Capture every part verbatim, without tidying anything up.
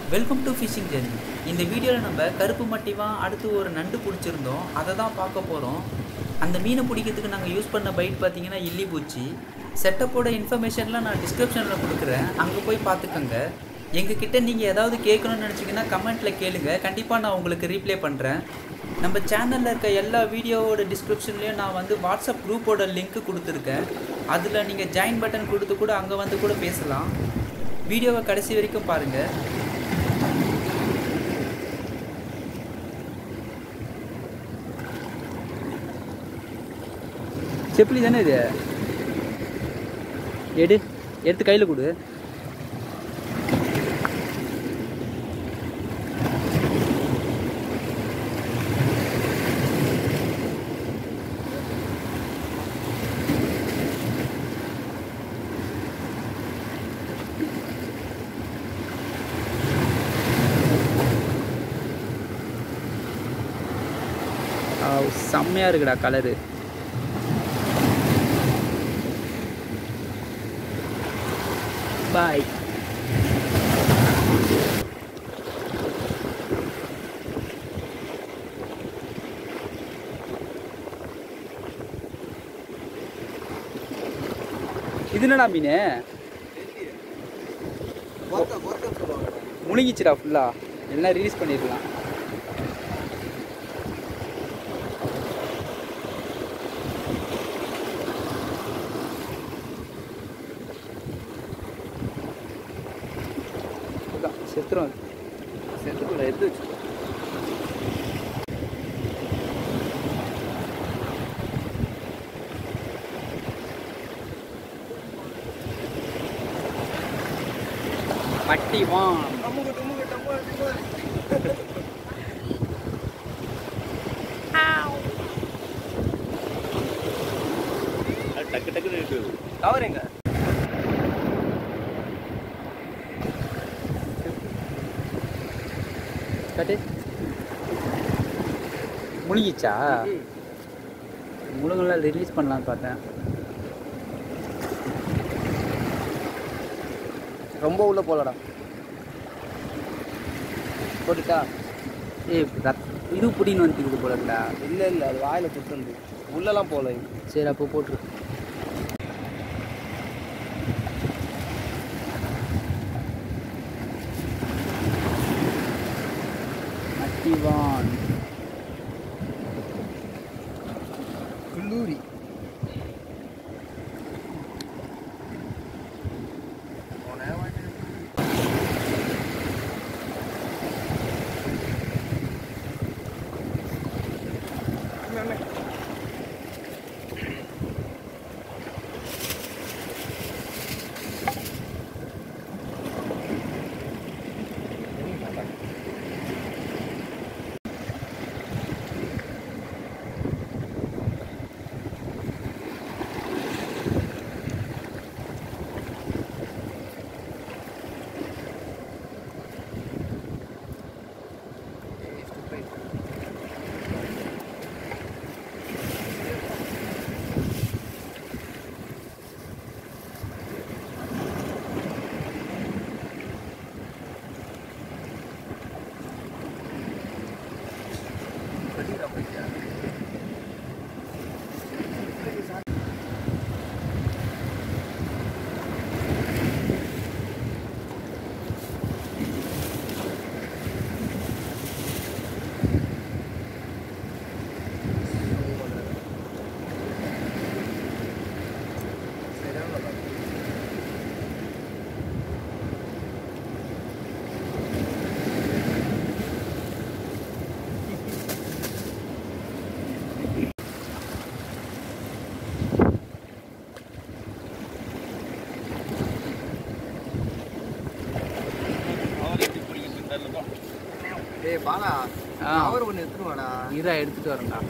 Welcome to phishing journey. இந்த வீடியோவில் நம்ம கருப்பு மட்டிவான் அடுத்து ஒரு நண்டு பிடிச்சிருந்தோம், அதை தான் பார்க்க போகிறோம். அந்த மீனை பிடிக்கிறதுக்கு நாங்கள் யூஸ் பண்ண பைட் பார்த்தீங்கன்னா இல்லி பூச்சி. செட்டப்போட இன்ஃபர்மேஷன்லாம் நான் டிஸ்கிரிப்ஷனில் கொடுக்குறேன், அங்கே போய் பார்த்துக்கோங்க. எங்ககிட்ட நீங்கள் ஏதாவது கேட்கணும்னு நினச்சிங்கன்னா கமெண்ட்டில் கேளுங்க, கண்டிப்பாக நான் உங்களுக்கு ரீப்ளே பண்ணுறேன். நம்ம சேனலில் இருக்க எல்லா வீடியோவோட டிஸ்கிரிப்ஷன்லேயும் நான் வந்து வாட்ஸ்அப் குரூப்போட லிங்க்கு கொடுத்துருக்கேன். அதில் நீங்கள் ஜாயின் பட்டன் கொடுத்து கூட அங்கே வந்து கூட பேசலாம். வீடியோவை கடைசி வரைக்கும் பாருங்கள். செப்பிலி தானே இது, எடு எடுத்து கையில் கொடு. செம்மையாக இருக்குடா கலரு. பாய். இது என்னடா மீன்? முழுங்கிச்சுடா ஃபுல்லா, எல்லாம் ரிலீஸ் பண்ணிடலாம். செத்துரும், செத்துக்குள்ள எடுத்து வச்சு. மட்டிவான் டக்கு டக்கு கவருங்க. முழுங்கிச்சா? முழுங்கெல்லாம் ரிலீஸ் பண்ணலான்னு பார்த்தேன். ரொம்ப உள்ள போலடா, போட்டுட்டா? ஏ இது புடின்னு வந்துக்குது போலடா. இல்லை இல்லை, அது வாயில் குத்துந்து உள்ளெல்லாம் போல. சரி அப்போ போட்டுரு. மட்டிவான் குள்ளூரி. ஏய் பாலா, அவர் ஒன்று எடுத்துட்டு வாடா. இதா எடுத்துட்டு வரேன்டா.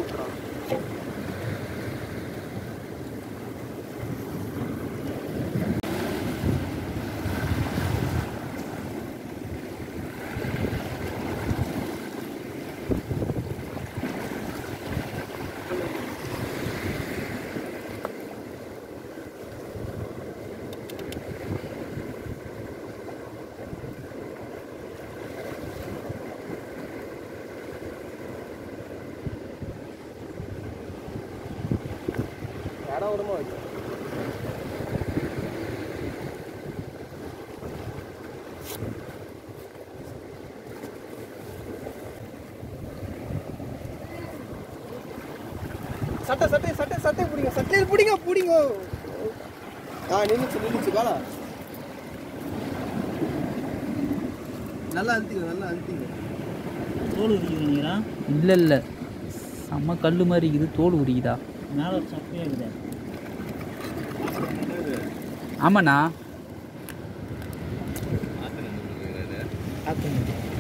விட்றான். இடம் விடமா வச்சு சட்டை சட்டை சட்டை சட்டை பிடிங்க சட்டையில் பிடிங்க பிடிங்க. ஆ நின்றுச்சு நின்றுச்சு காலா நல்லா அழுத்திங்க நல்லா அழுத்திங்க. தோல் உரிக்கிறீங்களா? இல்லை இல்லை செம்ம கல் மாதிரி இருக்குது. தோல் உரிக்குதா? மேலே சப்பையாக இருக்குதா? ஆமாண்ணா. ஆத்து